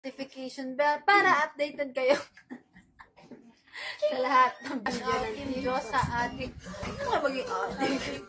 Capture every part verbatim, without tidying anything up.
notification bell para updated kayo sa lahat ng video ng video sa ating mga maging ating.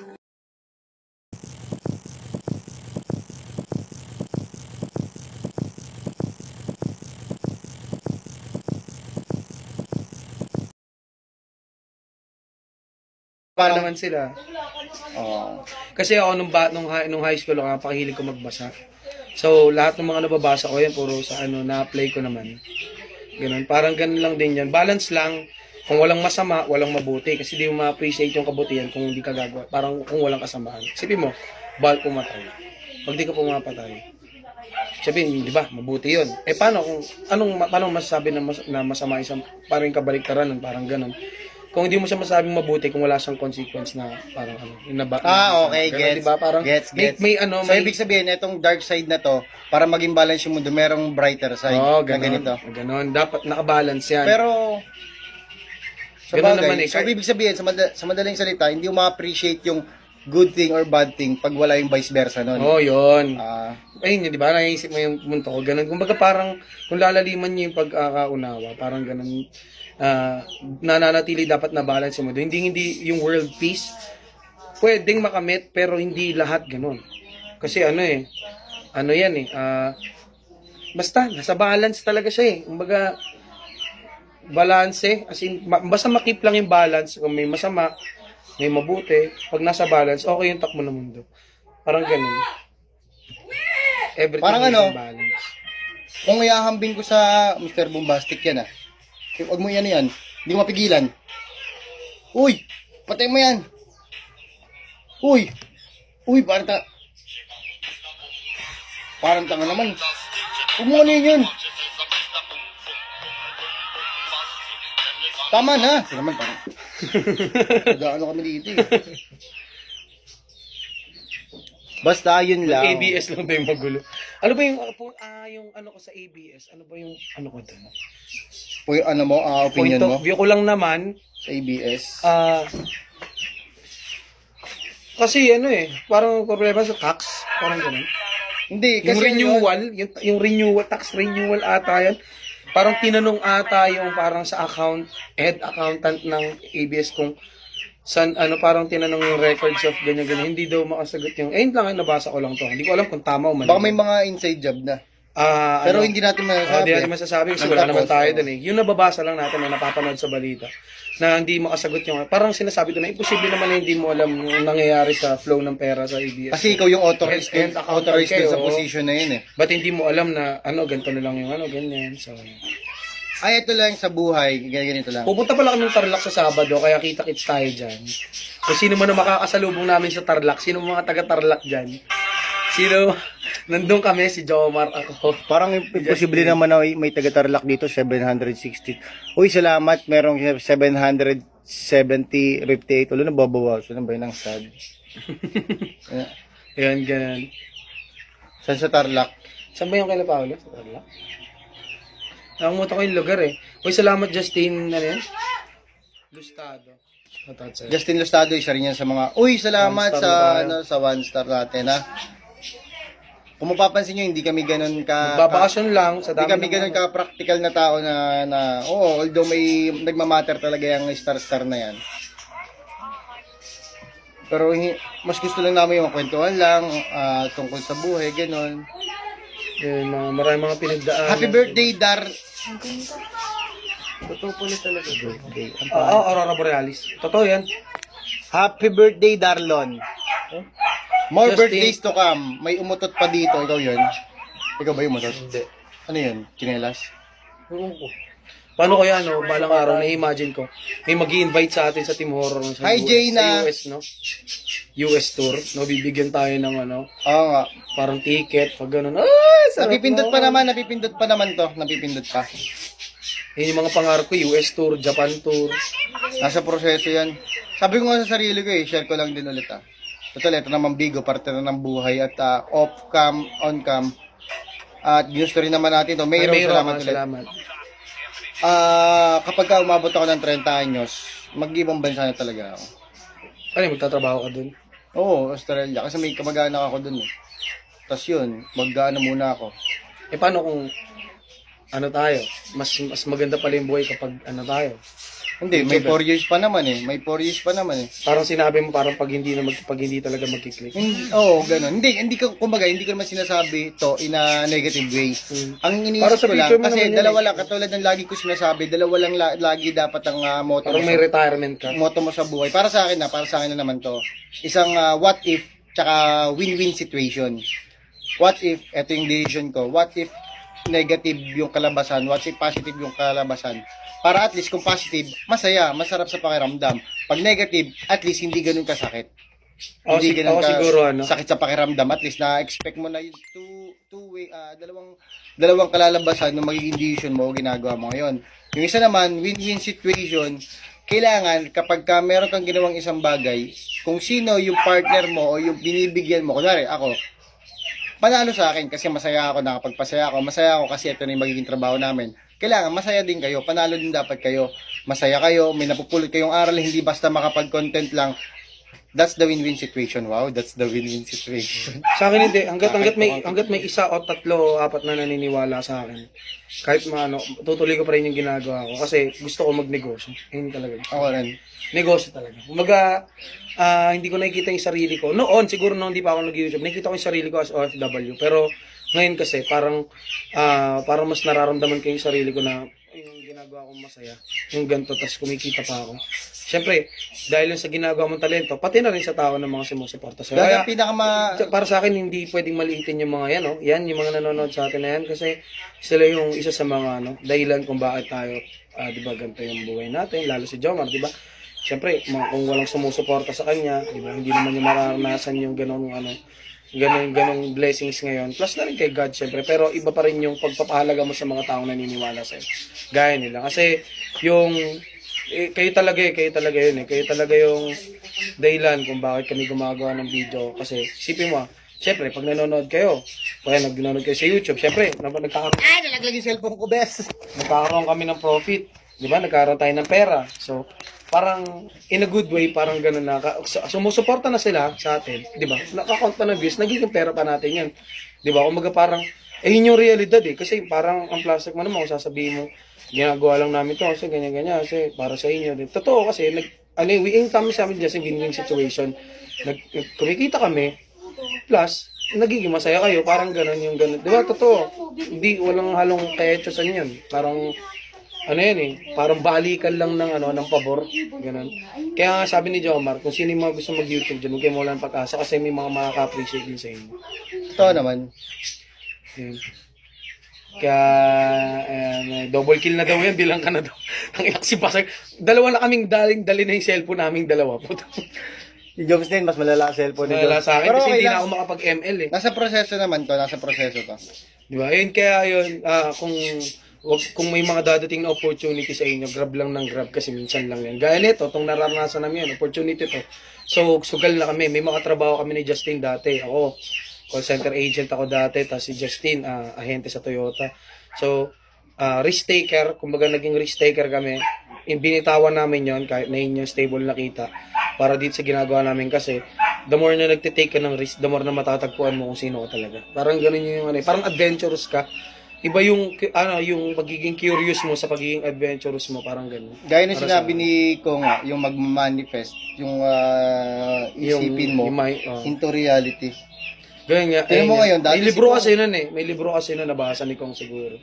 Pa naman sila. Oh. Kasi ako nung, ba, nung, nung high school ako, napakahilig ko magbasa. So, lahat ng mga nababasa ko yan, puro sa ano, na-apply ko naman. Ganun. Parang ganun lang din yan. Balance lang. Kung walang masama, walang mabuti. Kasi di mo ma-appreciate yung kabutihan kung hindi ka gagawa. Parang kung walang kasamaan. Isipin mo, bawal pumatay. Pag di ka pumapatay. Sabihin, di ba, mabuti yun. Eh, paano kung, anong, paano masasabi na, mas, na masama isang, parang kabaliktaran, parang ganun. Kung hindi mo siya masabing mabuti kung wala siyang consequence na parang ano, inaba. Ah, okay, pero, gets. diba, parang gets, gets. May, may ano, so, may... ibig sabihin, itong dark side na to, para maging balance yung mundo, merong brighter side oh, na ganito. Ganon. Dapat nakabalance yan. Pero, sa ganun bagay, naman eh. so, ibig sabihin, sa, mad sa madaling salita, hindi mo ma-appreciate yung good thing or bad thing pag wala yung vice versa nun. Oh, yun. Ah. Uh, ayun, di ba? Naisip mo yung mundo ko. Ganun. Kumbaga parang, kung lalaliman niyo yung pagkakaunawa, parang ganun. Uh, nananatili dapat na balance mo. Hindi hindi yung world peace pwedeng makamit pero hindi lahat ganoon. Kasi ano eh, ano yan eh, uh, basta nasa balance talaga siya eh. Kumbaga balance eh, as in, basta makip lang yung balance. Kung may masama, may mabuti, pag nasa balance, okay yung takbo ng mundo. Parang ganoon. Everything parang ano, balance. Kung iahambing ko sa Mister Bombastic yan ah. Huwag mo yan yan. Hindi ko mapigilan. Uy! Patay mo yan! Uy! Uy! Parang ta... Parang tanga naman. Huwag mo ano yun. Tama na! Ito naman parang... Nag-ano kami dito eh. Basta yun lang. A B S lang tayo magulo. Ano ba yung, ah, yung ano ko sa A B S? Ano ba yung, ano ko doon? O yung ano mo, uh, opinion Point of mo? view ko lang naman. Sa A B S? Ah, uh, kasi ano eh, parang problema sa tax. Parang gano'n. Hindi, kasi yung renewal, yun, yung, yung renewal, tax renewal ata yan. Parang tinanong ata yung parang sa account, head accountant ng A B S kung san, ano, parang tinanong yung records of ganyan-ganyan. Hindi daw makasagot yung, eh, yun lang, nabasa ko lang to. Hindi ko alam kung tama o mali. Baka may mga inside job na. Uh, Pero ano, hindi natin masasabi. Oh, hindi natin masasabi kasi wala naman tayo doon eh. Yung nababasa lang natin na napapanood sa balita na hindi makasagot yung, parang sinasabi doon na imposible naman na hindi mo alam yung nangyayari sa flow ng pera sa A B S. Kasi ikaw yung authorized, and, and authorized kayo, sa position na yun eh. But hindi mo alam na ano, ganito na lang yung ano, ganyan. So, ay, ito lang sa buhay, ganito lang. Pupunta pala kami ng Tarlac sa Sabado, kaya kita-kits tayo dyan. Kung sino man ang makakasalubong namin sa Tarlac, sino mga taga-Tarlac dyan. Sino, nandun kami, si Jomar, ako. Parang imposible naman na may taga-Tarlac dito, seven hundred sixty. Uy, salamat, merong seven hundred seventy, fifty-eight. Ulo na babawasan, ano ba yun ang sad? Yan, ganyan. Saan sa Tarlac? Saan ba yung kay Paolo? Sa Tarlac? Nakumuta ko yung lugar eh. Uy, salamat Justin, ano yan? Lustado. Justin Lustado, isa rin yan sa mga, uy, salamat sa, ano, sa one star natin, ha? Kung mapapansin nyo, hindi kami ganun ka... Babakasyon lang. Sa hindi kami ganun ka practical na tao na, na oo, although may nagmamatter talaga yung star-star na yan. Pero mas gusto lang namin yung kwentuhan lang, uh, tungkol sa buhay, ganun. Yun, mga maraming mga pinagdaan. Happy birthday, Dar... Totoo po na talaga birthday. Oo, oh, Aurora Borealis. Totoo yan. Happy birthday, Darlon. Huh? More Justin. Birthdays to come. May umutot pa dito. Ikaw yun? Ikaw ba yung umutot? Hindi. Ano yun? Chinelas? Ewan ko. Paano kaya, no? Balang araw, na-imagine ko. May mag-i-invite sa atin sa Team Horror. Sa Hi, U S, Jayna. Sa U S, no? U S tour. No, bibigyan tayo ng ano. Oo nga. Parang ticket. Pag ganun. Ay, sarap napipindot mo. pa naman. Napipindot pa naman to. Napipindot pa. Yun yung mga pangarap ko. U S tour, Japan tour. Nasa proseso yan. Sabi ko nga sa sarili ko eh. Share ko lang din ulit ah. Total, ito naman bigo. Parte na ng buhay. At uh, off-cam, on-cam. At ginusto rin naman natin to. Mayroon, Mayroon salamat ulit. Salamat. Ah, uh, kapag ka umabot ako ng thirty anyos, mag-ibang bansa na talaga ako. Ano, magtatrabaho ka dun? Oo, Australia. Kasi may kamag-anak ako dun eh. Tapos yun, mag-ano muna ako. Eh, paano kung ano tayo, mas mas maganda pala yung buhay kapag ano tayo. Hindi, may four years pa naman eh. May four years pa naman eh. Parang sinabi mo, parang pag hindi na mag, pag hindi talaga magkiklik. Hindi, oo, oh, ganun. Hindi, hindi ko, kumbaga, hindi ko naman sinasabi to in a negative way. Hmm. Ang Para iniisip sa ko lang, future mo kasi naman yun dalawa eh. lang, katulad ng lagi ko sinasabi, dalawa lang la, lagi dapat ang uh, motto Parang mo may sa, retirement ka. motto mo sa buhay. Para sa akin na, para sa akin na naman to. Isang uh, what if, tsaka win-win situation. What if, eto yung decision ko, what if negative yung kalabasan, what if positive yung kalabasan. Para at least kung positive, masaya, masarap sa pakiramdam. Pag negative, at least hindi ganun kasakit. Ako, Hindi sig- ganun ako ka siguro, ano? sakit sa pakiramdam. At least na-expect mo na yung two, two way, ah, dalawang, dalawang kalalabasan ng magiging decision mo, ginagawa mo ngayon. Yung isa naman, win-win situation, kailangan kapag ka meron kang ginawang isang bagay, kung sino yung partner mo o yung binibigyan mo, kunwari ako, panalo sa akin kasi masaya ako, nakapagpasaya ako, masaya ako kasi ito na yung magiging trabaho namin. Kailangan masaya din kayo, panalo din dapat kayo. Masaya kayo, may napupulot kayong aral, hindi basta makapag-content lang. That's the win-win situation. Wow, that's the win-win situation. Sa akin hindi, hanggat hanggat may hanggat may isa o tatlo o apat na naniniwala sa akin. Kahit maano, tutuloy ko pa rin yung ginagawa ko kasi gusto ko magnegosyo. Ayun talaga. Ako rin. Negosyo talaga. Kumaga, ah, hindi ko nakikita yung sarili ko. Noon, siguro nung hindi pa ako nag-YouTube, nakikita ko yung sarili ko as O F W. Pero ngayon kasi, parang, ah, parang mas nararamdaman ko yung sarili ko na yung ginagawa kong masaya. Yung ganito, tas kumikita pa ako. Siyempre, dahil yung sa ginagawa mong talento, pati na rin sa tao ng mga sumusuporta sa'yo. Dahil Kaya, ang pinakama... para sa akin, hindi pwedeng maliitin yung mga yan, oh. Yan, yung mga nanonood sa atin na yan. Kasi sila yung isa sa mga, ano, dahilan kung bakit tayo, ah, di ba, ganito yung buhay natin. Lalo si Jomar, di ba? Siyempre, mga, kung walang sumusuporta sa kanya, di ba, hindi naman niya mararanasan yung ganong, ano, ganong, ganong blessings ngayon. Plus na rin kay God, siyempre. Pero iba pa rin yung pagpapahalaga mo sa mga taong naniniwala sa'yo. Gaya nila. Kasi, yung, eh, kayo talaga eh, kayo talaga yun eh. Kayo talaga yung dahilan kung bakit kami gumagawa ng video. Kasi, isipin mo ah, siyempre, pag nanonood kayo, pag nanonood kayo sa YouTube, siyempre, nagkakaroon, Ay, nalaglag yung cellphone ko, bes! nagkakaroon kami ng profit. Di ba? Nagkaroon tayo ng pera. So, parang, in a good way, parang gano'n na, sumusuporta na sila sa atin. Di ba? Nakakount pa ng views, nagiging pera pa natin yan. Di ba? Kumaga parang, eh, yun yung realidad eh. Kasi parang, ang plastic mo naman, kung sasabihin mo, ginagawa lang namin to kasi ganyan-ganyan, kasi para sa inyo din. Totoo kasi, nag, ano, we income sa amin dyan sa win-win situation. Nag, kumikita kami, plus, nagiging masaya kayo, parang gano'n yung gano'n. Di ba? Totoo. Hindi, walang halong kaetyosan yun. Parang, ano yan eh, parang balikan lang ng ano, ng pabor, gano'n. Kaya nga sabi ni Jomar, kung sino yung mga gusto mag-YouTube dyan, huwag kayo mawala ng pag-asa kasi may mga makaka-appreciate din sa inyo. Ito naman. Yun. Kaya, ayan, double kill na daw yan, bilang ka na daw. Ang iyak si Pasag. Dalawa na kaming daling dali na yung cellphone naming dalawa. Puta. Yung Jobs din, mas malala ang cellphone ni Wala Jobs. sa akin Pero kasi okay hindi na lang. ako makapag-M L eh. Nasa proseso naman to, nasa proseso to. Di ba? Ayun, kaya yun, ah, kung, wag, kung may mga dadating na opportunity sa inyo, grab lang ng grab kasi minsan lang yan. Gaya nito, itong nararanasan namin yan, opportunity to. So, sugal na kami. May mga trabaho kami ni Justin dati. Ako, call center agent ako dati, tapos si Justin, ah, ahente sa Toyota. So, uh, risk taker, kumbaga naging risk taker kami. Binitawan namin yon kahit na yun yung stable na kita. Para dito sa ginagawa namin kasi, the more na nagtitake ka ng risk, the more na matatagpuan mo kung sino ka talaga. Parang ganun yung ano, parang adventurous ka. Iba yung, ano, yung magiging curious mo sa pagiging adventurous mo, parang ganun. Gaya na Para sinabi sa- ni Kong, yung mag-manifest, yung uh, isipin mo yung may, oh. into reality. Ganyan nga. Tingnan ayun mo nga. ngayon, dati may libro si Kong- kasi nun eh. May libro kasi nun nabasa ni Kong siguro.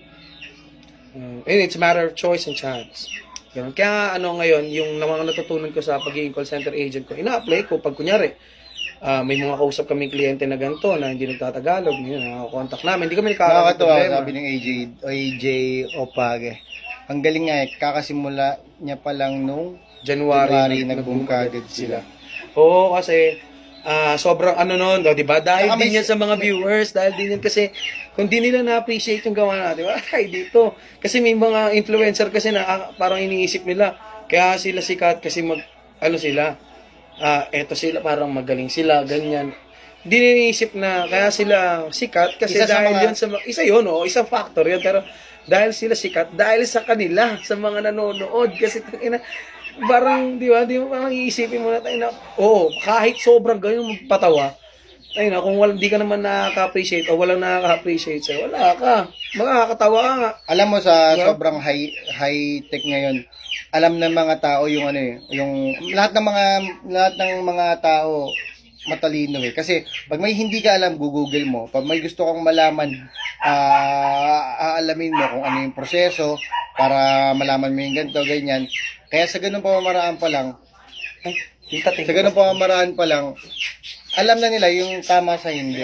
Uh, and it's a matter of choice and chance. Ganun. Kaya ano ngayon, yung mga natutunan ko sa pagiging call center agent ko, ina-apply ko pag kunyari, ah, may mga kausap kaming kliyente na ganito na hindi nagtatagalog, yun, nakakontak namin, hindi kami nagkakaroon ng Nakakatawa, problema. sabi ng A J, A J Opage. Ang galing nga eh, kakasimula niya pa lang nung January, January nag- nag-boom kagad sila. Oo, kasi ah sobrang ano nun, di ba? Dahil Saka may- din yan sa mga viewers, dahil din yan kasi kung di nila na-appreciate yung gawa natin, wala tayo dito. Kasi may mga influencer kasi na ah, parang iniisip nila, kaya sila sikat kasi mag, ano sila, ah eto sila, parang magaling sila, ganyan. Hindi nila iniisip na kaya sila sikat kasi Isa sa dahil mga- yun sa mga, isa yun, oh, isang factor yun, pero dahil sila sikat, dahil sa kanila, sa mga nanonood, kasi tangina, parang, di ba, di mo parang iisipin mo na tayo na, oo, kahit sobrang ganyan magpatawa, ayun na, kung wala, di ka naman nakaka-appreciate o walang nakaka-appreciate sa'yo, wala ka. Makakatawa ka nga. Alam mo sa Diba? sobrang high high tech ngayon, alam ng mga tao yung ano eh, yung lahat ng mga lahat ng mga tao matalino eh. Kasi pag may hindi ka alam, Google mo. Pag may gusto kang malaman, ah aalamin mo kung ano yung proseso para malaman mo yung ganito, ganyan. Kaya sa ganung pamamaraan pa lang, Ay, tita, sa ganung pamamaraan pa lang, alam na nila yung tama sa hindi.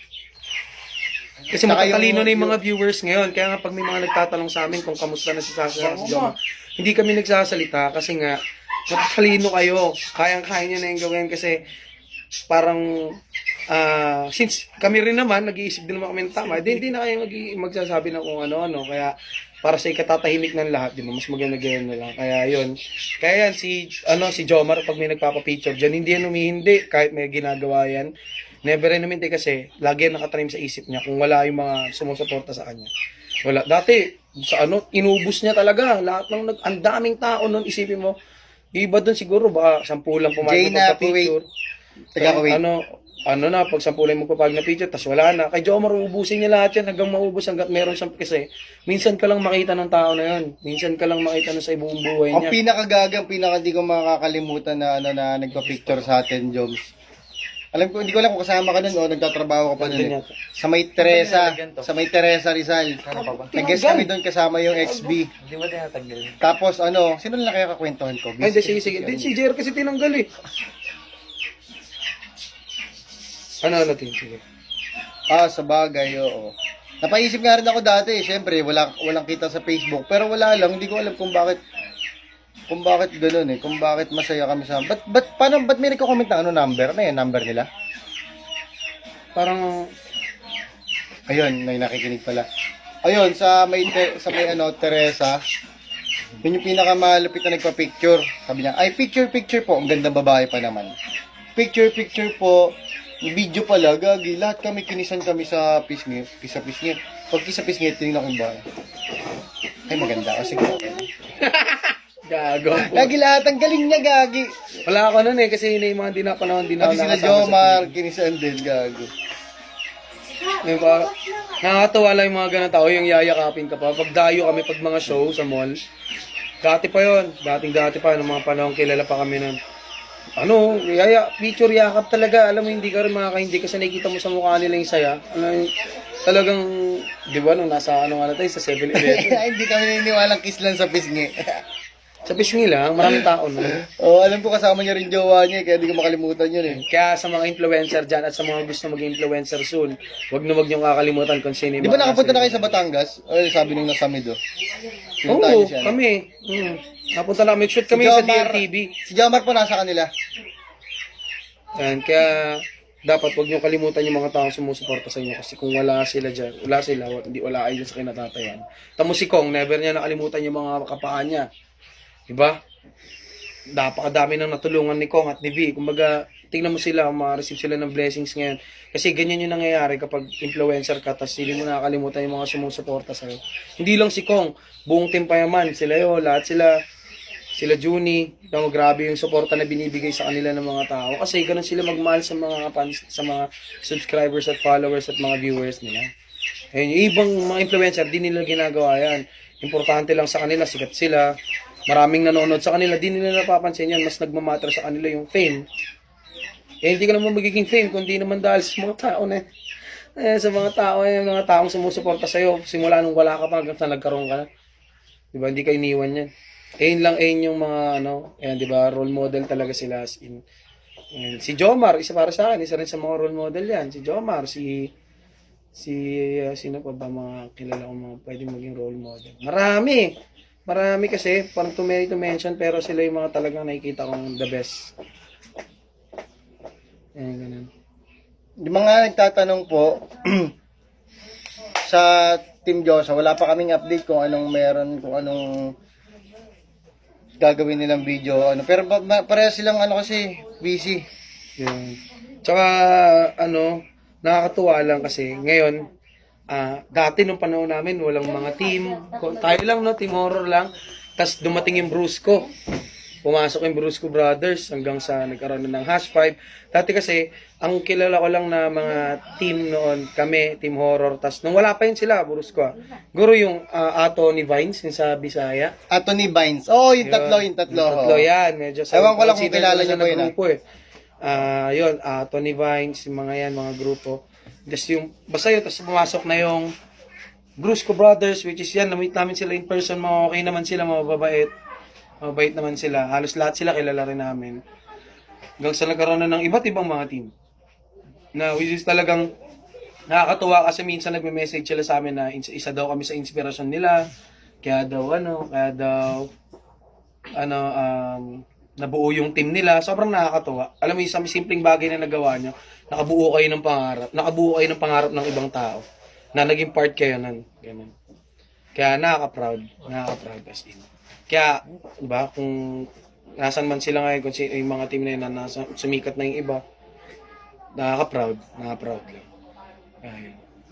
Kasi Saka matatalino yung- na yung mga viewers ngayon. Kaya nga pag may mga nagtatanong sa amin kung kamusta na si Sasha sa si Joma, hindi kami nagsasalita kasi nga matatalino kayo. Kayang-kaya nyo na yung gawin kasi parang ah since kami rin naman nag-iisip din naman kami ng tama, di, hindi na kayo mag magsasabi ng kung ano-ano. Kaya para sa ikatatahimik ng lahat, di ba? Mas maganda ganyan na lang. Kaya yun. Kaya yan, si, ano, si Jomar, pag may nagpapapicture dyan, hindi yan umihindi kahit may ginagawa yan. Never rin umihindi kasi lagi yan nakatranim sa isip niya kung wala yung mga sumusuporta sa kanya. Wala. Dati, sa ano, inubos niya talaga. Lahat ng, nag, ang daming tao nun, isipin mo. Iba dun siguro, baka sampu lang pumayag Jay na, magpapicture. Taga Kuwait. Ano, ano na, pag sampu lang magpapag na picture, tas wala na. Kay Jomar, ubusin niya lahat yan hanggang maubos, hanggang meron siyang, kasi minsan ka lang makita ng tao na yun. Minsan ka lang makita na sa ibuong buhay Ang niya. pinakagagang, pinaka di ko makakalimutan na ano na nagpa-picture sa atin, Joms. Alam ko, hindi ko alam kung kasama ka nun o nagtatrabaho ka pa nun Nandun eh. yata. Sa may Teresa, sa may Teresa Rizal. Nag-guest kami doon kasama yung X B. Hindi mo tinatanggal. Tapos ano, sino na kaya kakwentuhan ko? Ay, hindi, sige, sige. Di, si Jer kasi tinanggal eh. Ano, ano, tin, sige. Ah, sa bagay, oo. Napaisip nga rin ako dati, eh. Siyempre, wala, walang kita sa Facebook. Pero wala lang, hindi ko alam kung bakit, kung bakit gano'n eh. Kung bakit masaya kami sa... Ba't, ba't, paano, ba't may nagko-comment na ano number? Ano yung number nila? Parang, Ayun, may nakikinig pala. Ayun, sa may, te, sa may ano, Teresa, yun yung pinakamalupit na nagpa-picture. Sabi niya, ay, picture, picture po. Ang gandang babae pa naman. Picture, picture po. Video pala, gagi. Lahat kami, kinisan kami sa pisngi. Kisa pisngi. Pag kisa pisngi, tingnan ko ba? Ay, maganda. O, sige. gago. Gagi lahat. Ang galing niya, gagi. Wala ako nun eh, kasi yun yung mga di na panahon, di na Pati ako sila nakasama sa Jomar, T V. kinisan din, gago. Yung parang, nakakatawa lang yung mga ganun tao, yung yayakapin ka pa. Pag dayo kami, pag mga show sa mall, dati pa yon, dating dati pa, ng mga panahon kilala pa kami nun. Ano, yaya, picture yakap talaga. Alam mo, hindi ka rin makakaindi kasi nakikita mo sa mukha nila yung saya. Ano, yung, talagang, di ba, nung nasa, ano nga na tayo, sa seven eleven. Ay, hindi kami naniniwalang kiss lang sa pisngi. Sa pisngi lang, maraming tao no. Oo, alam ko kasama niya rin jowa niya, kaya di ko makalimutan yun eh. Kaya sa mga influencer dyan at sa mga gusto maging influencer soon, wag na wag niyong kakalimutan kung sino yung Di ba mga nakapunta na nasa- kayo sa Batangas? Ay, sabi nung nasamido. Oo, Pinuntahan niyo siya, no? kami. Hmm. Napunta na kami, shoot kami Si sa Jomar- D L T V. Si Jomar po nasa kanila. Yan, kaya dapat wag niyo kalimutan yung mga taong sumusuporta sa inyo kasi kung wala sila dyan, wala sila, wa- hindi wala kayo dyan sa kinatatayan. Tamo si Kong, never niya nakalimutan yung mga kapaan niya. Diba? Napakadami nang natulungan ni Kong at ni V. Kumbaga, tingnan mo sila, ma-receive sila ng blessings ngayon. Kasi ganyan yung nangyayari kapag influencer ka, tapos hindi mo nakakalimutan yung mga sumusuporta sa'yo. Hindi lang si Kong, buong team Payaman, sila yun, lahat sila, sila Juni, no, grabe yung suporta na binibigay sa kanila ng mga tao. Kasi ganun sila magmahal sa mga fans, sa mga subscribers at followers at mga viewers nila. Ayun, yung ibang mga influencer, di nila ginagawa yan. Importante lang sa kanila, sikat sila. Maraming nanonood sa kanila, di nila napapansin yan. Mas nagmamatter sa kanila yung fame. Eh, hindi ka naman magiging fame, kundi naman dahil sa mga tao na eh, sa mga tao, eh, mga taong sumusuporta sa'yo, simula nung wala ka pa hanggang sa nagkaroon ka na. Diba, hindi ka iniwan yan. Eh, yun lang, eh, yung mga, ano, eh, diba, role model talaga sila. As in, eh, si Jomar, isa para sa akin, isa rin sa mga role model yan. Si Jomar, si, si, uh, sino pa ba mga kilala ko mga pwedeng maging role model? Marami! Marami kasi, parang too many to mention, pero sila yung mga talagang nakikita kong the best. Ayan, ganun. Yung mga nagtatanong po, sa Team Diyosa, wala pa kaming update kung anong meron, kung anong gagawin nilang video. Ano. Pero ba, ba, pareha silang ano kasi, busy. Yun. Tsaka, ano, nakakatuwa lang kasi, ngayon, ah dati nung panahon namin, walang mga team. Tayo lang, no? Team horror lang. Tapos dumating yung Brusco. pumasok yung Brusco Brothers hanggang sa nagkaroon na ng Hash five. Dati kasi, ang kilala ko lang na mga team noon, kami, Team Horror, tas nung wala pa yun sila, Brusco ah. Guro yung uh, Ato ni Vines, yung sa Bisaya. Ato ni Vines. Oh, yung tatlo, yung tatlo. Yung tatlo yan, medyo sa... Ewan ko lang kung kilala nyo ba yun. Grupo, eh. Uh, yun, Ato ni Vines, yung mga yan, mga grupo. Tapos yung, basta yun, tapos pumasok na yung Brusco Brothers, which is yan, namit namin sila in person, mga okay naman sila, mga babait. Mabait naman sila. Halos lahat sila kilala rin namin. Hanggang sa nagkaroon na ng iba't ibang mga team. Na which is talagang nakakatuwa kasi minsan nagme-message sila sa amin na isa daw kami sa inspirasyon nila. Kaya daw ano, kaya daw ano, um, nabuo yung team nila. Sobrang nakakatuwa. Alam mo, isang simpleng bagay na nagawa nyo, nakabuo kayo ng pangarap. Nakabuo kayo ng pangarap ng ibang tao. Na naging part kayo nun. Ganun. Kaya nakaka-proud. Nakaka-proud as in. Kaya, diba, kung nasan man sila ngayon, kung yung mga team na yun na nasa, sumikat na yung iba, nakaka-proud, nakaka-proud lang. Ayun.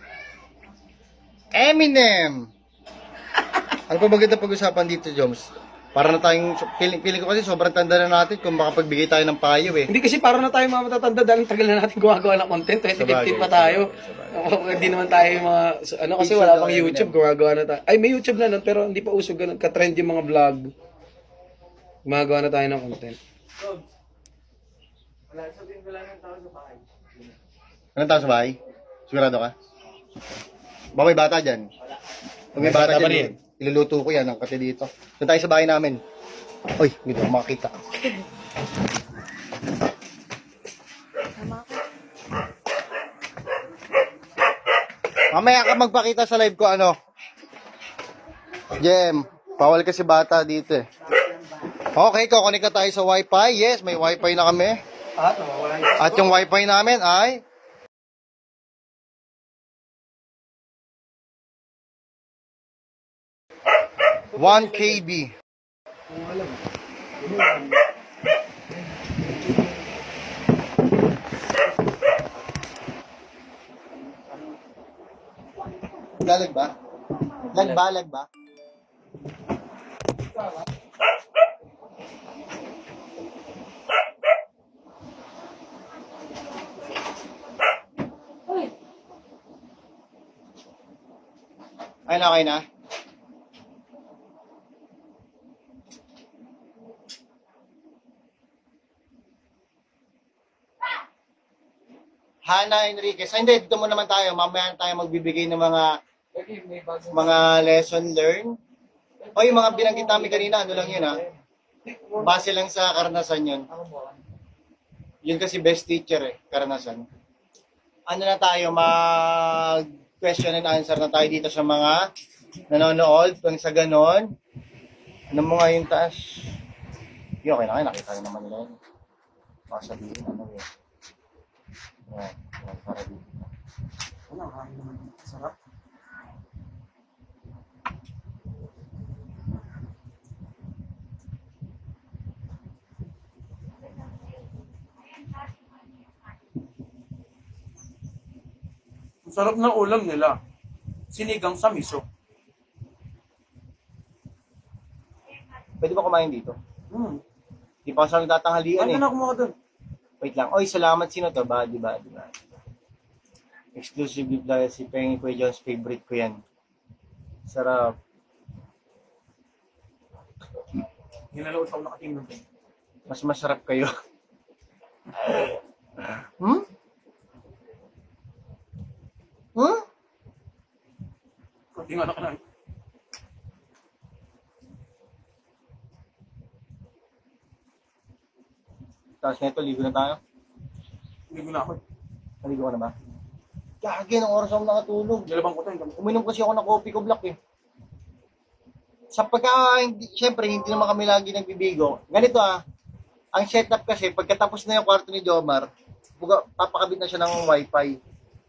Eminem! Ano pa ba kita pag-usapan dito, Joms? Para na tayong, feeling, feeling ko kasi sobrang tanda na natin kung makapagbigay tayo ng payo eh. Hindi kasi para na tayo mga matatanda dahil tagal na natin gumagawa ng content, twenty fifteen pa tayo. Hindi naman tayo yung mga, ano kasi wala pang YouTube, gumagawa na tayo. Ay, may YouTube na nun, pero hindi pa uso ganun, ka-trend yung mga vlog. Gumagawa na tayo ng content. Anong tao sa bahay? Sigurado ka? Ba may bata dyan? Pag may bata, bata dyan, iluluto ko yan ang kasi dito. Doon tayo sa bahay namin. Uy, hindi ko makakita. Mamaya ka magpakita sa live ko ano. Jem, bawal kasi bata dito eh. Okay, kukunin ka tayo sa wifi. Yes, may wifi na kami. At yung wifi namin ay one K B. Lalag ba? Lag ba? Lag ba? Ay na, okay na? Hana Enriquez. Ay, hindi, dito mo naman tayo. Mamaya tayo magbibigay ng mga mga lesson learned. O yung mga binanggit namin kanina, ano lang yun ha? Base lang sa karanasan yun. Yun kasi best teacher eh, karanasan. Ano na tayo, mag question and answer na tayo dito sa mga nanonood. Kung sa ganon, ano mo nga yung taas? Yung okay na kayo, nakita rin naman nila yun. Baka sabihin, ano yun. Yan, yan, para dito. Ano, kain naman. Sarap. Ang sarap ng ulam nila. Sinigang sa miso. Pwede ba kumain dito? Hmm. Di pa kasi nagtatanghalian Ano eh. na kumuha doon? Wait lang. Oy, salamat. Sino to? Ba, di ba? Di ba? Exclusive dahil si Pengi Kuya John's favorite ko yan. Sarap. Hinalood ako nakatingin doon. Mas masarap kayo. Hmm? Hmm? Kunting anak na. Tapos neto, ligo na tayo. Ligo na ako. Naligo ka na ba? Gagi, ng oras ako nakatulog. Nilabang ko tayo. Uminom kasi ako ng coffee ko black eh. Sa pagka, hindi, syempre, hindi naman kami lagi nagbibigo. Ganito ah, ang setup kasi, pagkatapos na yung kwarto ni Jomar, buga, papakabit na siya ng wifi.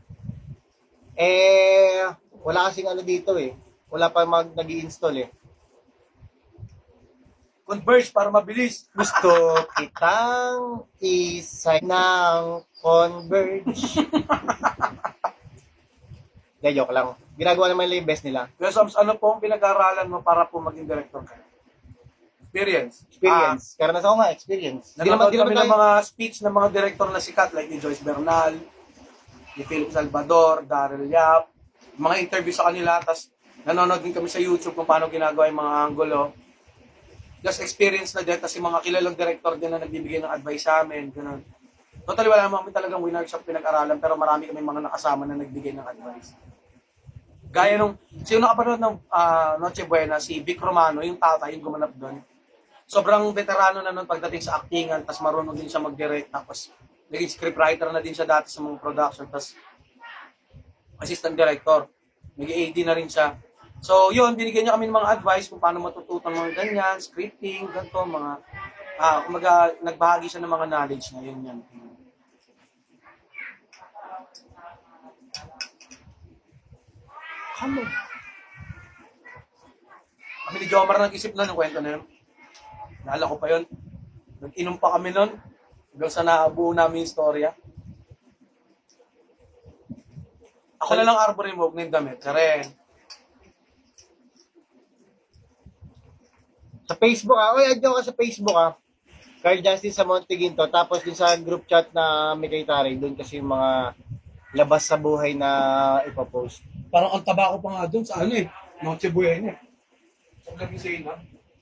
Eh, wala kasing ano dito eh. Wala pa mag nag-i-install eh. Converge para mabilis. Gusto kitang isay ng Converge. De, joke lang. Ginagawa naman nila yung best nila. Kaya Sams, ano po ang pinag-aaralan mo para po maging director ka? Experience. Experience. Karanasan ko nga, experience. Ah, Di naman, nanonood di kami naman ng tayo, mga speech ng mga director na sikat like ni Joyce Bernal, ni Philip Salvador, Daryl Yap, mga interview sa kanila, tapos nanonood din kami sa YouTube kung paano ginagawa yung mga angulo. Just experience na din, tapos yung mga kilalang director din na nagbibigay ng advice sa amin, gano'n. Totally, wala naman kami talagang winner-shop pinag-aralan, pero marami kami mga nakasama na nagbigay ng advice. Gaya nung, sino nakapanood ng uh, Noche Buena, si Vic Romano, yung tatay, yung gumanap doon. Sobrang veterano na nun pagdating sa actingan, tapos marunong din siya mag-direct, tapos naging scriptwriter na din siya dati sa mga production, tapos assistant director, naging A D na rin siya. So yun, binigyan niya kami ng mga advice kung paano matututan mga ganyan, scripting, ganito, mga, ah, kumaga, nagbahagi siya ng mga knowledge na yun yan. Kamo. Kami ni Jomar nag-isip na ng kwento na yun. Naalala ko pa yun. Nag-inom pa kami nun. Hanggang sa naabuo namin yung storya. Ako na lang arbor yung huwag na yung damit. Kare. sa Facebook ah. Uy, add nyo ka sa Facebook ah. Carl Justin sa Monteginto. Tapos din sa group chat na may kay Tari. Doon kasi yung mga labas sa buhay na ipopost. Parang ang taba ko pa nga doon sa ano eh. Noche Buena. Sa gabi sa ina.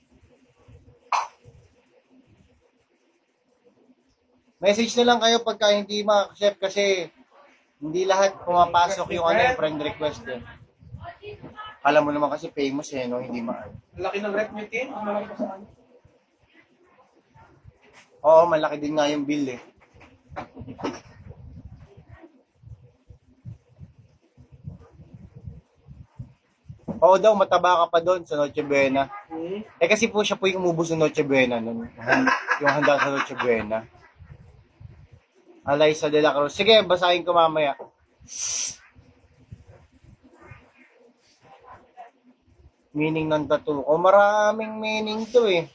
Message na lang kayo pagka hindi ma-accept kasi hindi lahat pumapasok yung ano yung friend request eh. Alam mo naman kasi famous eh, no? Hindi ma Laki ng rep niyo, Tim. Ang malaki pa sa ano. Oo, malaki din nga yung bill eh. Oo daw, mataba ka pa doon sa Noche Buena. Hmm? Eh kasi po siya po yung umubos ng Noche Buena nun. Yung handa sa Noche Buena. Alaysa de la Cruz. Sige, basahin ko mamaya. Meaning ng tattoo ko. Maraming meaning to eh.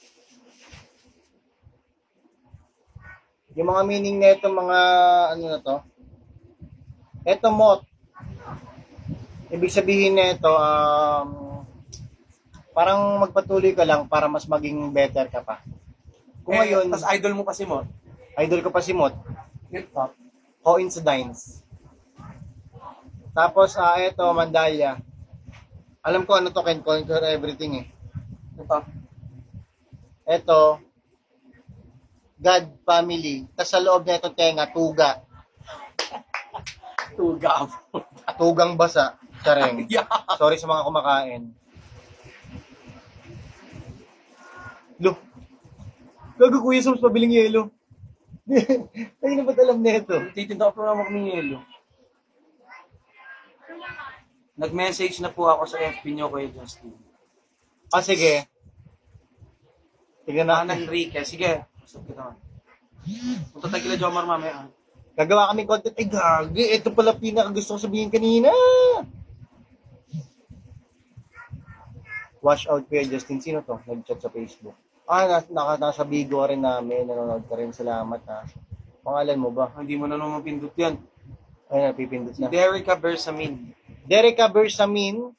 Yung mga meaning na ito, mga ano na to. Ito mot. Ibig sabihin na ito, um, parang magpatuloy ka lang para mas maging better ka pa. Kung Eh, ngayon, tas idol mo kasi mo. idol ko pa si Mot. Hip hop. Coincidence. Tapos, ah, ito, Mandalya. Alam ko ano to, can conquer everything eh. Hip hop. Ito, God, family. Tapos sa loob na itong tenga, tuga. Tuga. Tugang basa. Kareng. Yeah. Sorry sa mga kumakain. Lo. Gago Kuya Soms, pabiling yelo. Ay, na ba't alam na ito? Titinda ko pa naman kami yelo. Nag-message na po ako sa F B nyo kay Justin. Ah, sige. Tignan Ana natin. Enrique. Sige. Usap kita. Punta tayo kila Jomar mamaya. Gagawa kami content. Ay, gagi. Ito pala pinaka gusto ko sabihin kanina. Wash out Kuya Justin. Sino to? Nag-chat sa Facebook. Ah, nas naka, nasa Bigo rin namin. Nanonood ka rin. Salamat ha. Pangalan mo ba? Hindi mo na naman mapindot yan. Ay, napipindot Si na. Derica Bersamin. Derica Bersamin.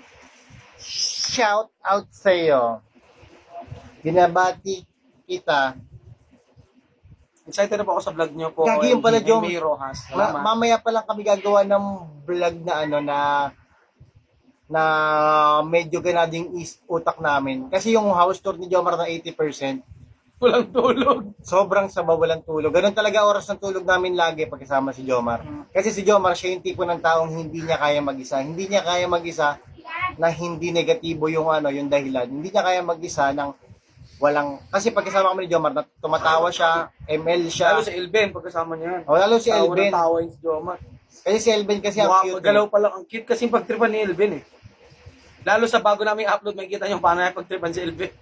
Shout out sa'yo. Binabati kita. Excited na po ako sa vlog nyo po. Gagi yung pala, Jom. May Rojas. Ma- Salamat. mamaya pa lang kami gagawa ng vlog na ano na na medyo ganading is utak namin. Kasi yung house tour ni Jomar na eighty percent, Walang tulog. sobrang sabaw, walang tulog. Ganun talaga oras ng tulog namin lagi pagkasama si Jomar. Kasi si Jomar, siya yung tipo ng taong hindi niya kaya mag-isa. Hindi niya kaya mag-isa na hindi negatibo yung ano, yung dahilan. Hindi niya kaya mag-isa ng walang, kasi pagkasama kami ni Jomar, na tumatawa siya, M L siya. Lalo si Elben, pagkasama niya yan. O, lalo si Tawa Elben. ng tawa yung si Jomar. Kasi si Elben kasi ang Mukha cute. magalaw eh. pa lang. Ang cute kasi yung pagtripan ni Elben eh. Lalo sa bago namin upload, may kita yung paano yung pagtripan si Elben.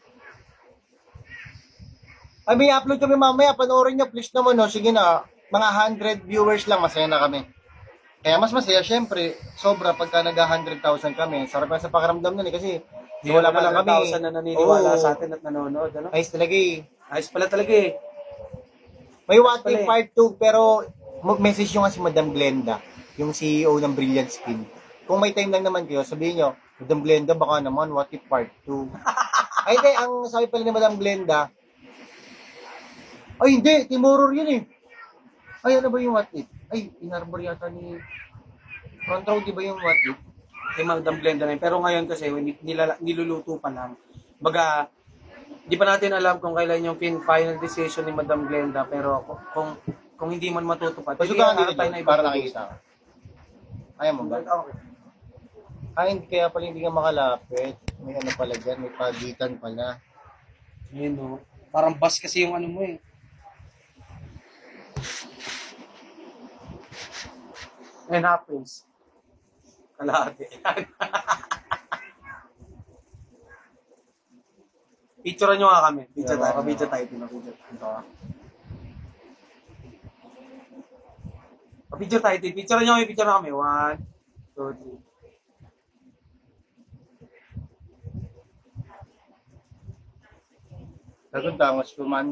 Ay, may upload kami mamaya. Panoorin nyo, please naman. No? Sige na, mga one hundred viewers lang, masaya na kami. Kaya mas masaya, syempre, sobra pagka nag one hundred thousand kami. Sarap na sa pakiramdam nun eh, kasi Di wala pa lang kami. one hundred thousand na naniniwala Oo. sa atin at nanonood. Ano? Ayos talaga eh. Ayos pala talaga eh. May what pala if eh. part two, pero mag-message nyo nga si Madam Glenda, yung C E O ng Brilliant Skin. Kung may time lang naman kayo, sabihin nyo, Madam Glenda, baka naman, what if part two? Ay, hindi, ang sabi pala ni Madam Glenda, ay, hindi, Team Horror yun eh. Ay, ano ba yung what if? Ay, inarbor yata ni Front Row, di ba yung what if? Kay Madam Glenda na yun. Pero ngayon kasi, nilala, niluluto pa lang. Baga, di pa natin alam kung kailan yung fin final decision ni Madam Glenda. Pero kung kung, kung hindi man matutupad, Pasukan bigyan dito, tayo John, na para ibang nakikita ka. Ayaw mo ba? Okay. Ay, hindi kaya pala hindi ka makalapit. May ano pala dyan, may pagitan pala. Ayun no. Parang bus kasi yung ano mo eh. And happens. Kalahati. Picture nyo nga kami. Picture tayo. Picture tayo. Picture tayo. Picture tayo. Picture nyo kami. Picture na kami. One, two, three. Dagon tangos ko man.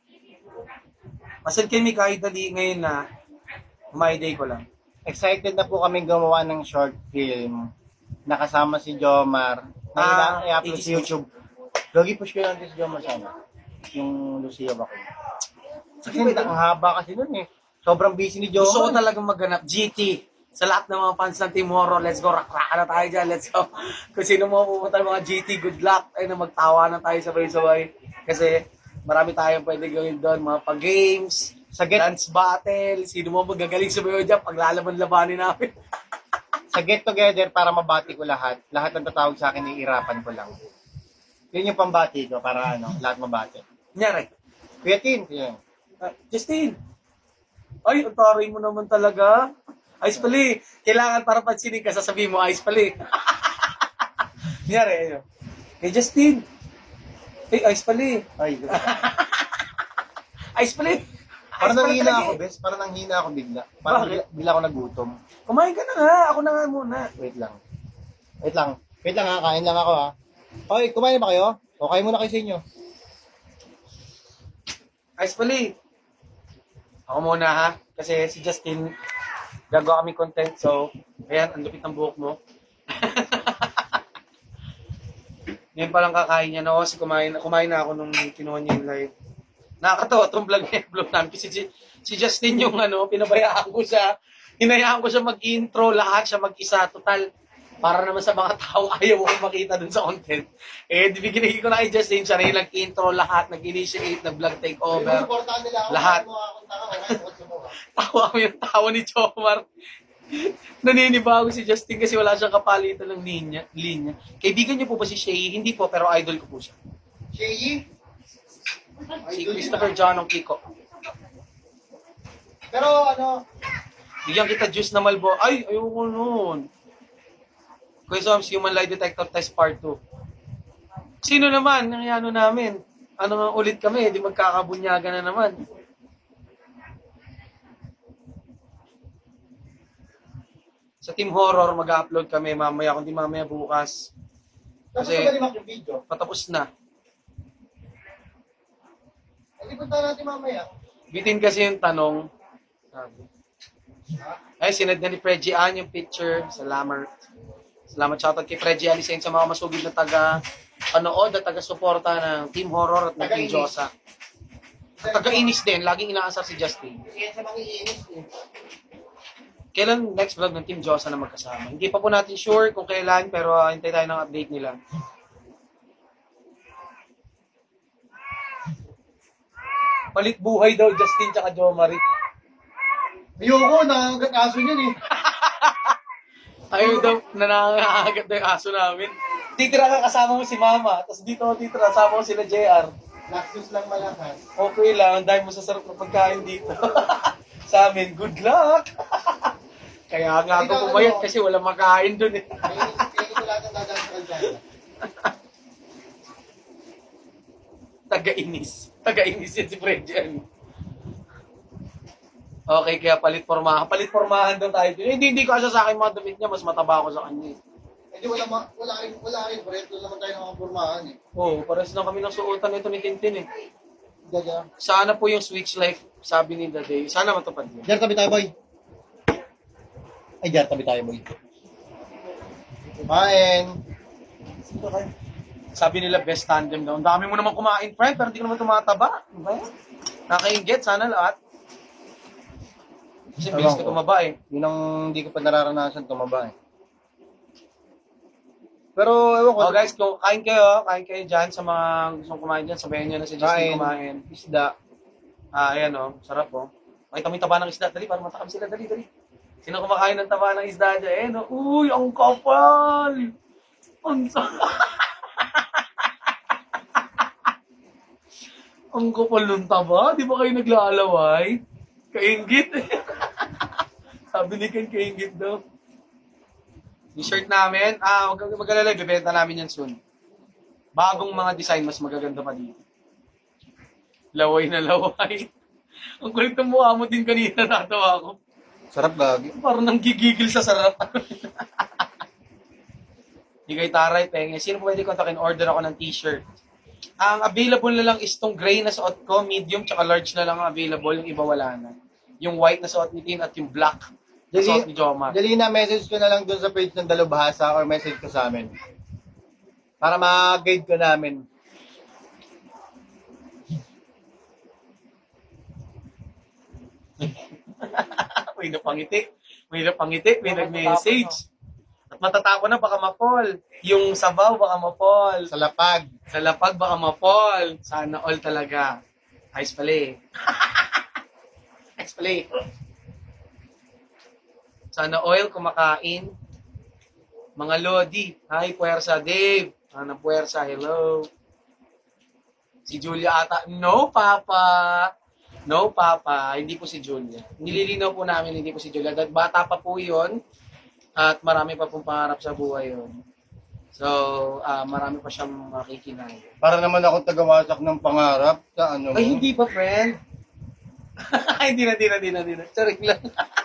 Pasal kami kahit dali ngayon na my day ko lang. Excited na po kaming gumawa ng short film. Nakasama si Jomar. Ah, Na i-upload sa YouTube. Gagi push ko lang din si Jomar sana. Yung Lucia ba ko? Kasi ang haba kasi nun eh. Sobrang busy ni Jomar. Gusto ko talagang maghanap. G T. Sa lahat ng mga fans ng Team Horror, let's go. Rak-raka na tayo dyan. Let's go. Kung sino mo pupunta ng mga G T, good luck. Ay na magtawa na tayo sabay-sabay. Kasi marami tayong pwede gawin doon. Mga pag-games, Sa get, dance battle. Sino mo magagaling sumayo dyan, paglalaban-labanin namin. sa get together para mabati ko lahat. Lahat ng tatawag sa akin, iirapan ko lang. Yun yung pambati ko para ano, lahat mabati. Kunyari, Kuya Tin, yun. uh, Justin. Ay, ang taray mo naman talaga. Ayos pali. Kailangan para pansinin ka, sasabihin mo, ayos pali. Kunyari, ayun. Hey, Justin. Hey, ayos pali. Ay, Ayos pali. parang Ayos pala nanghina talaga ako, eh. bes. Parang nanghina ako bigla. Parang Bakit? bigla, bigla ako nagutom. Kumain ka na nga. Ako na nga muna. Wait lang. Wait lang. Wait lang ha, kain lang ako ha. Hoy, kumain na ba kayo? O kain muna kayo sa inyo. Ayos pali. Ako muna ha. Kasi si Justin, gagawa kami content. So, ayan, ang lupit ng buhok mo. Ngayon palang kakain niya. No, kasi kumain, kumain na ako nung kinuha niya yung live. Nakakatawa itong vlog na vlog namin. Kasi si, si Justin yung ano, pinabayaan ko siya. Hinayaan ko siya mag-intro, lahat siya mag-isa. Total, para naman sa mga tao, ayaw ko makita dun sa content. Eh, di binigay ko na kay Justin, siya na yung nag-intro lahat, nag-initiate, nag-vlog takeover. Lahat. Tawa mo yung tawa ni Chomar. Naninibago si Justin kasi wala siyang kapalitan ng linya. linya. Kaibigan niyo po ba si Shay? Hindi po, pero idol ko po siya. Shay? Si Christopher John ng Kiko. Pero ano, Bigyan kita juice na malbo. Ay, ayoko nun. Kuya Soms, Human Lie Detector Test Part two. Sino naman? Ang ano namin? Ano nga ulit kami? Di magkakabunyagan na naman. Sa Team Horror, mag-upload kami mamaya. Kundi mamaya bukas. tapos Kasi- ba yung video? Patapos na. Hindi punta natin mamaya. Bitin kasi yung tanong. Sabi. Ay, sinad na ni Freddy Ann yung picture. Salamat. Salamat shoutout kay Freddy Ann. Isa yun sa mga masugid na taga panood at taga-suporta ng Team Horror at ng Team Taga-inis. Diyosa. At taga-inis din. Laging inaasar si Justin. Kasi sa mga iinis eh. Kailan next vlog ng Team Diyosa na magkasama? Hindi pa po natin sure kung kailan, pero uh, hintay tayo ng update nila. Palit buhay daw Justin tsaka Jo Marie. Ayoko, nangangagat aso niyan eh. Ayaw daw, nanangagat daw yung aso namin. Titira ka kasama mo si Mama, tapos dito ako titira, kasama mo sila J R. Lactus lang malakas. Okay lang, dahil mo sa sarap ng pagkain dito. Sa amin, good luck! Kaya nga Dito, ako pumayat ano? kasi walang makain dun eh. Kaya ko lahat ng dadaan sa kalsada. Taga-inis. Taga-inis yan si Fredjan. Okay, kaya palit pormahan. Palit pormahan daw tayo. Hindi, hindi ko asya sa akin mga damit niya. Mas mataba ako sa kanya. Hindi, wala, ma, wala rin, wala rin. Pareto naman tayo ng mga pormahan eh. Oo, oh, pares lang kami ng suotan nito ni Tintin eh. Gaga. Sana po yung Switch Life, sabi ni Daday. Sana matupad yun. Jar, tabi tayo, boy. Ay, Jar, tabi tayo, boy. Kumain. Sabi nila best tandem daw. Ang dami mo naman kumain, friend, pero hindi ka naman tumataba. Ano ba yan? Nakaingit, sana lahat. Kasi bilis ka tumaba eh. Yun ang hindi ko pa nararanasan tumaba eh. Pero, ewan ko. Oh guys, kung kain kayo, kain kayo dyan sa mga gustong kumain dyan, sabayan nyo na si Justin kumain. Isda. Ah, ayan oh, sarap oh. Makita mo yung taba ng isda, dali, para matakam sila, dali, dali. Sino kumakain ng taba ng isda dyan? Eh, no? Uy, ang kapal! Ang ang kapal ng taba, di ba kayo naglalaway? Kaingit eh. Sabi ni Ken, kaingit daw. Yung shirt namin, ah, huwag kang mag-alala, bibenta namin yan soon. Bagong mga design, mas magaganda pa dito. Laway na laway. Ang kulit ng mukha mo din kanina, natawa ako. Sarap gagi. Parang nanggigigil sa sarap. Higay taray, penge. Sino pwede kontakin? Order ako ng t-shirt. Ang available na lang is tong gray na suot ko, medium, tsaka large na lang ang available. Yung iba wala na. Yung white na suot ni Tin at yung black na suot ni Joma. Dali na, message ko na lang doon sa page ng Dalubhasa or message ko sa amin. Para ma-guide ko namin. May napangiti. May napangiti. May nag-message. At matatako na, baka ma-fall. Yung sabaw, baka ma-fall. Sa lapag. Sa lapag, baka ma-fall. Sana all talaga. Ayos pala eh. Ayos pala eh. Sana oil kumakain. Mga Lodi. Hi, Puwersa Dave. Sana Puwersa, hello. Si Julia ata. No, Papa. No, Papa. Hindi po si Julia. Nililinaw po namin, hindi po si Julia. Dahil bata pa po yun. At marami pa pong pangarap sa buhay yun. So, uh, marami pa siyang makikinay. Para naman ako tagawasak ng pangarap sa ano mo. Ay, hindi pa, friend. Ay, hindi na, hindi na, hindi na, hindi na. Charik lang.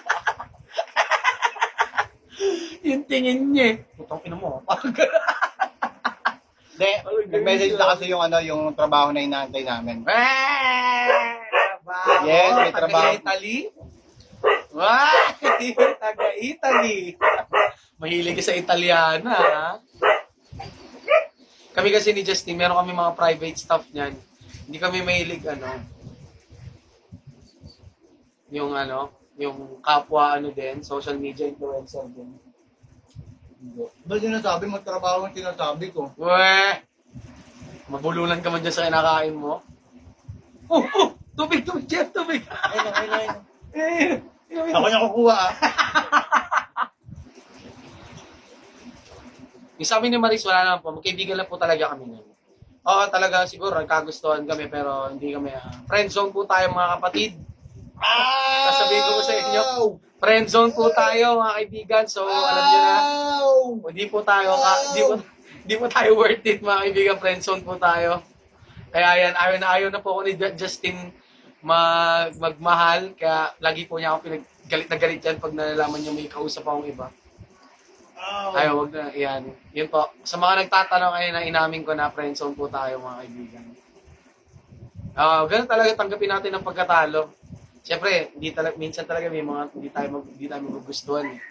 Yung tingin niya eh. Putang ina mo. Hindi, nag-message na kasi yung ano, yung trabaho na inaantay namin. Eh, trabaho. Yes, may trabaho. Taga-Italy? Wow! Taga-Italy. Mahilig ka sa Italiana, ha? Kami kasi ni Justin, meron kami mga private staff niyan. Hindi kami mahilig, ano, yung ano, yung kapwa, ano din, social media influencer din. Ba't sinasabi mo, trabaho ang sinasabi ko? Weh! Mabulunan ka man dyan sa kinakain mo. Oh, oh! Tubig, tubig, Jeff, tubig! Ayun, ayun, ayun. Eh, Ako niya kukuha ah. yung sabi ni Maris, wala naman po. Magkaibigan lang po talaga kami nun. Oo, talaga siguro, nagkagustuhan kami, pero hindi kami, uh, friend zone po tayo mga kapatid. Ah! Sasabihin ko po sa inyo, friend zone po tayo mga kaibigan, so alam nyo na, hindi po tayo, ka, hindi po, hindi po tayo worth it mga kaibigan, friend zone po tayo. Kaya yan, ayaw na ayaw na po ako ni Justin mag, magmahal, kaya lagi po niya ako pinaggalit na galit yan pag nalalaman niya may kausap akong iba. Oh. Ayaw, wag na, yan. Yun po. Sa mga nagtatanong ay na inamin ko na friendzone po tayo mga kaibigan. Ah, uh, ganun talaga tanggapin natin ang pagkatalo. Siyempre, hindi talaga minsan talaga may mga hindi tayo mag, hindi tayo magugustuhan eh.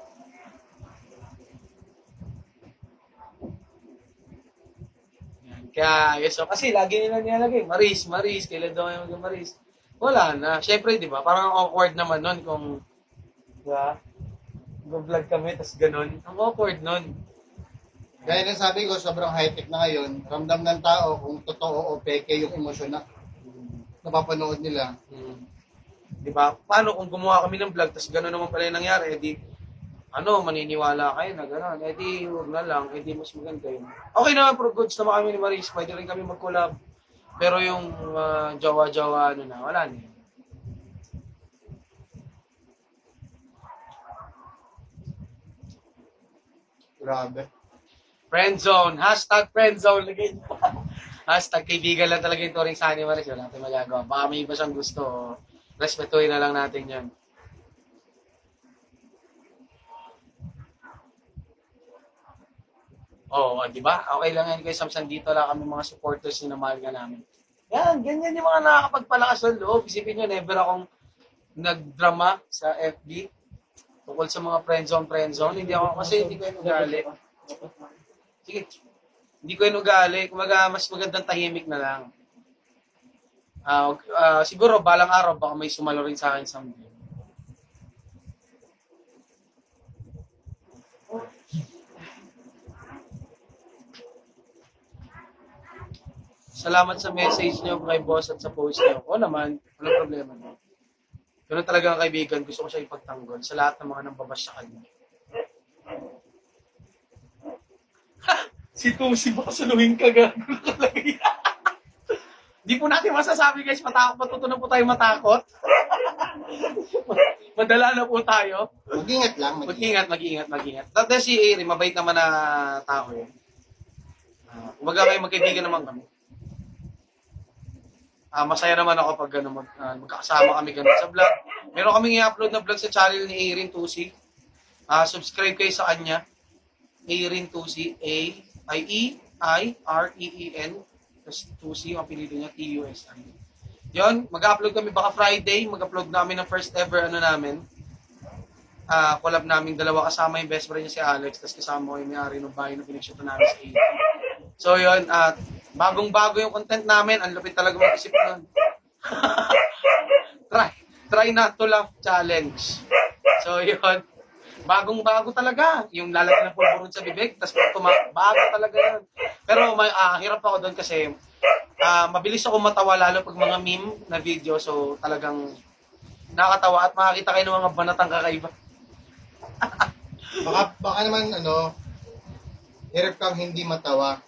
Yan. Kaya, yes, so, kasi lagi nila nilalagay, Maris, Maris, kailan daw kayo mag-Maris? Wala na. Siyempre, di ba? Parang awkward naman nun kung, di ba? Go-vlog kami, tas ganun. Ang awkward nun. Kaya nang sabi ko, sobrang high-tech na ngayon. Ramdam ng tao kung totoo o peke yung emosyon na napapanood nila. Hmm. Di ba? Paano kung gumawa kami ng vlog, tas ganun naman pala yung nangyari, edi, ano, maniniwala kayo na gano'n. Edi, huwag na lang. Edi, mas maganda yun. Okay naman, pro goods naman kami ni Maris. Pwede rin kami mag-collab. Pero yung uh, jawa-jawa, ano na, wala na yun. Grabe. Friendzone. Hashtag friendzone. Lagay nyo. Hashtag kaibigan lang talaga yung turing sa ni Maris. Wala natin magagawa. Baka may iba siyang gusto. Respetuhin na lang natin yan. Oo, oh, di ba? Okay lang yan kay Samson. Dito lang kami mga supporters na mahal nga namin. Yan, ganyan yung mga nakakapagpalakas ng loob. Isipin nyo, never akong nagdrama sa F B. Tungkol sa mga friendzone, friendzone. Hindi ako, kasi hindi ko yung galit. Sige. Hindi ko yun ugali. Kumaga, mas magandang tahimik na lang. Ah, ah, siguro, balang araw, baka may sumalo rin sa akin someday. Salamat sa message niyo kay boss at sa post niyo. O naman, walang problema. Ganun talaga ang kaibigan. Gusto ko siya ipagtanggol sa lahat ng mga nambabash sa kanya. Si Tusi, baka saluhin ka, gano'n talaga yan. Di po natin masasabi guys, matakot, matutunan po tayo matakot. Madala na po tayo. Mag-ingat lang. Mag-ingat, mag-ingat, mag-ingat. Dati si Eri, mabait naman na tao yun. Uh, Umaga kayo magkaibigan naman kami. Uh, masaya naman ako pag ano, mag, uh, magkakasama kami ganun sa vlog. Meron kaming i-upload na vlog sa channel ni Erin Tusi. Uh, subscribe kayo sa kanya. Erin Tusi, A I E I R E E N. Tapos Tusi, ang pinili niya, T U S I. Yun, mag-upload kami baka Friday. Mag-upload namin ng first ever ano namin. Uh, collab namin dalawa kasama yung best friend niya si Alex. Tapos kasama ko yung may-ari ng bahay na pinag-shootan namin sa Erin. So yun, at uh, bagong-bago yung content namin. Ang lupit talaga mag-isip nun. try. Try not to laugh challenge. So yun. Bagong-bago talaga. Yung lalagyan ng pulburon sa bibig. Tapos pag tumak, bago talaga yun. Pero may, uh, hirap ako doon kasi uh, mabilis ako matawa lalo pag mga meme na video. So talagang nakakatawa at makakita kayo ng mga banatang kakaiba. baka, baka naman ano, hirap kang hindi matawa.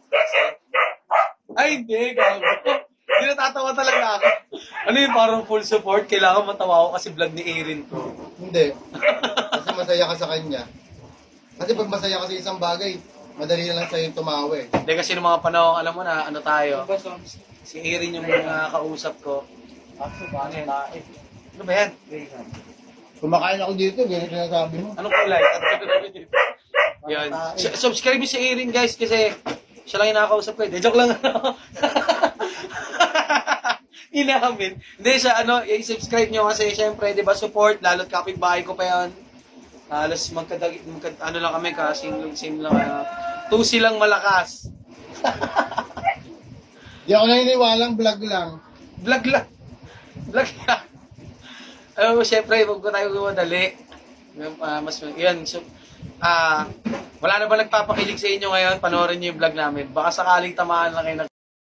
Ay, hindi, gago. Hindi natatawa talaga ako. Ano yung parang full support? Kailangan matawa ako kasi vlog ni Erin to. Hindi. Kasi masaya ka sa kanya. Kasi pag masaya ka sa isang bagay, madali na lang sa'yo tumawa eh. Hindi kasi nung mga panahon, alam mo na, ano tayo. Si Erin yung mga kausap ko. Ano ba yan? Kumakain ako dito, ganito na sabi mo. Anong kulay? Yan. Subscribe niyo si Erin guys kasi siya lang yung nakakausap ko eh. De, joke lang. Inamin. Hindi siya, ano, i-subscribe nyo kasi syempre, di ba, support, lalo't kapitbahay ko pa yan. Halos magkadag, magkad, ano lang kami ka, same, same lang. Uh, tusi lang malakas. Di ako naniniwalang vlog lang. Vlog lang. Vlog lang. Ano, uh, syempre, huwag ko tayo gumadali. Uh, mas, yan, so, ah, uh, wala na ba nagpapakilig sa inyo ngayon? Panoorin niyo yung vlog namin. Baka sakaling tamaan lang kayo nag...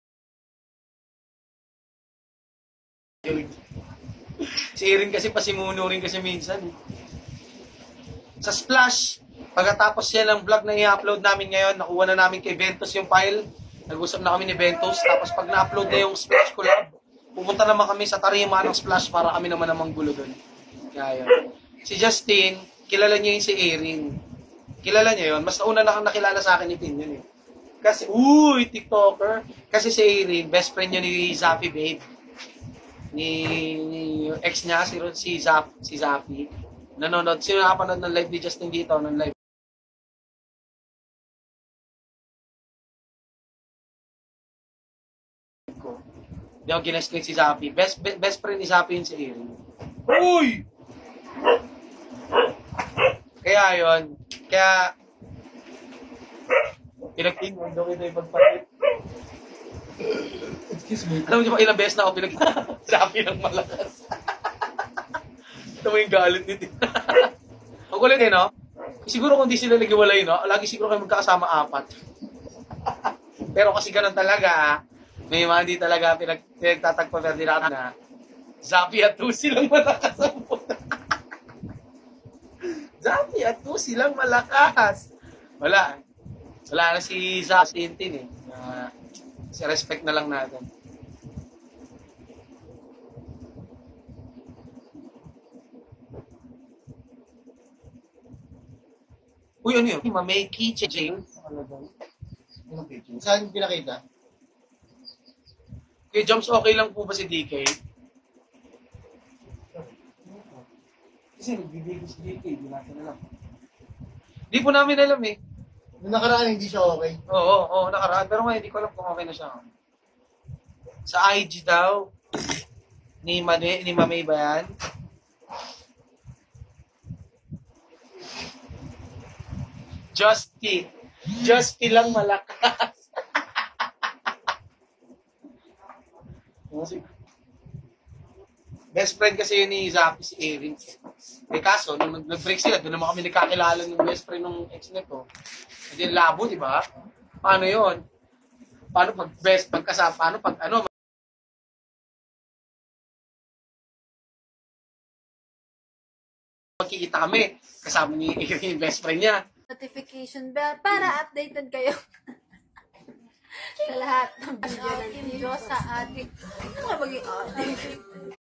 Si Erin kasi pasimuno rin kasi minsan. Sa Splash, pagkatapos yan ng vlog na i-upload namin ngayon, nakuha na namin kay Ventus yung file. Nag-usap na kami ni Ventus. Tapos pag na-upload na yung Splash collab, pumunta naman kami sa tarima ng Splash para kami naman namang gulo doon. Kaya yun. Si Justin, kilala niya yung si Erin. Kilala niya yun. Mas nauna na kang nakilala sa akin ni Tin yun eh. Kasi, uy, TikToker. Kasi si Erin, best friend niya ni Zaffy Babe. Ni, ni ex niya, si, si, Zaf, si Zaffy. Nanonood. Sino nakapanood ng live ni Justin dito? Ng live. Ko. Di ako gines ko si Zaffy. Best, best, best friend ni Zaffy yun si Erin. Uy! Kaya yun. Kaya, pinag-inwan daw ito yung pagpalit. Excuse me. Alam niyo ba, ilang beses na ako pinag Zaffy ng malakas. Ito mo yung galit nito. Ang kulit eh, no? Siguro kung di sila naghiwalay, no? Lagi siguro kayo magkakasama apat. Pero kasi ganun talaga, ah. May mga hindi talaga pinag pinagtatagpo pero dinaka na Zaffy at Tusi lang malakas ang puta. Zaffy at Tusi lang malakas. Wala. Wala na si Zaffy Tintin eh. Uh, si respect na lang natin. Uy, ano yun? May keychain. Anong picture? Saan pinakita? Kay Joms, okay lang po ba si D K? Kasi nagbibigay si D K, di natin alam. Di po namin alam eh. Nung nakaraan, hindi siya okay. Oo, oo, oo, nakaraan. Pero ngayon, di ko alam kung okay na siya. Sa I G daw, ni Mane, ni Mamay ba yan? Justy. Justy lang malakas. Best friend kasi yun ni Zaki, si Erin. Eh kaso, nung nag- nag-break sila, doon naman kami nagkakilala ng best friend ng ex nito. Hindi labo, di ba? Paano yun? Paano pag best, pagkasama, paano pag ano, magkikita kami, kasama ni Erin yung best friend niya. Notification bell para updated kayo sa lahat ng video ng video sa ating mga maging adik.